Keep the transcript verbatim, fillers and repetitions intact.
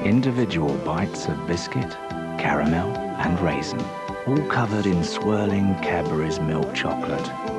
Individual bites of biscuit, caramel and raisin, all covered in swirling Cadbury's milk chocolate.